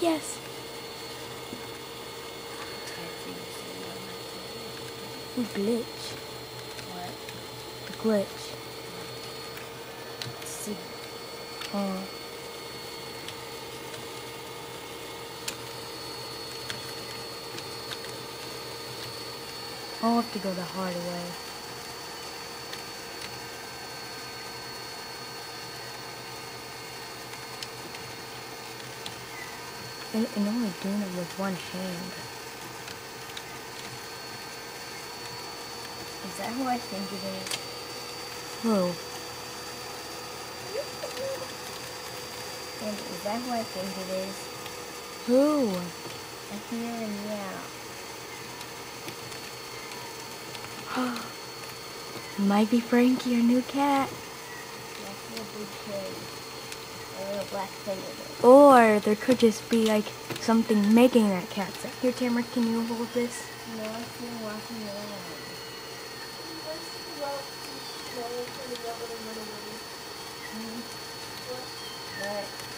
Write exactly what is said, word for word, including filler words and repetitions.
Yes. The glitch. What? The glitch. See. Oh. I'll have to go the hard way. And, and only doing it with one hand. Is that who I think it is? Who? And is that who I think it is? Who? I hear a meow. Might be Frankie, your new cat. That's a big kid. A little black thing in it. Or there could just be like something making that cat sound. Here, Tamara, can you hold this? No, I see him walking around. What?